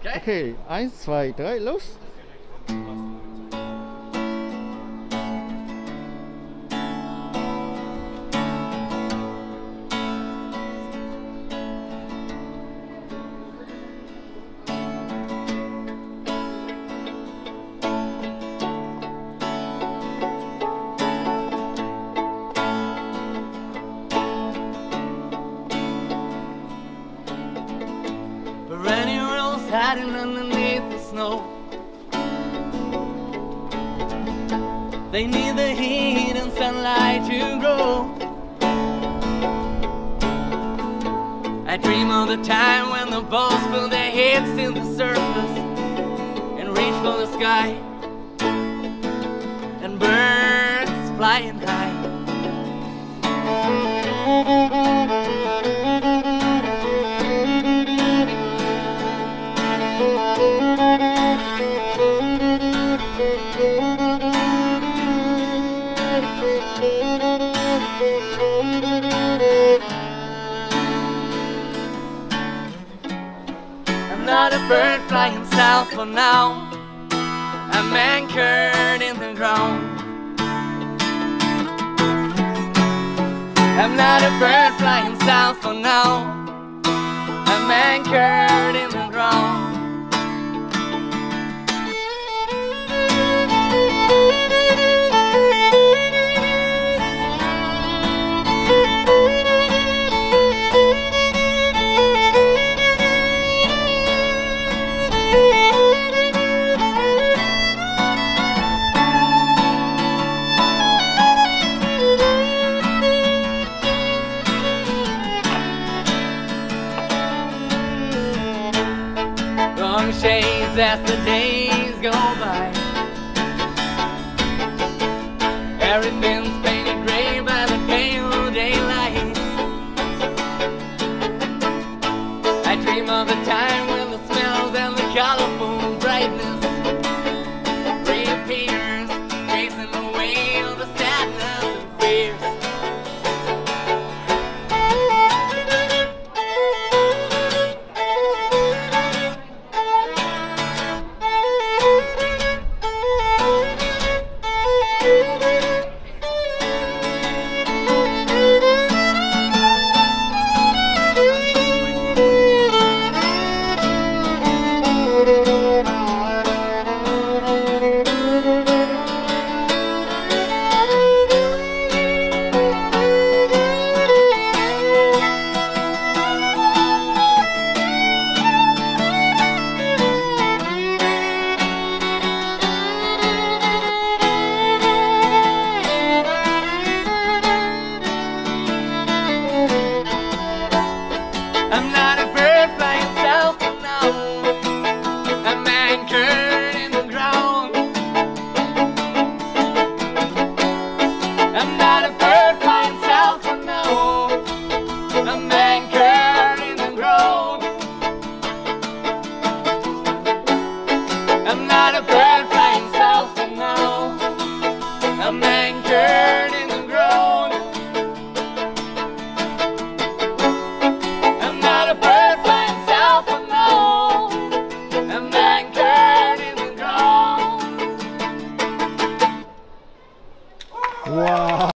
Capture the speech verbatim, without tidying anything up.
Okay. Okay, eins, zwei, drei, los! Perennials hiding underneath the snow. They need the heat and sunlight to grow. I dream of the time when the balls put their heads to the surface and reach for the sky, and birds flying high. I'm not a bird flying south for now. I'm anchored in the ground. I'm not a bird flying south for now. I'm anchored in the ground. Long shades as the days go by.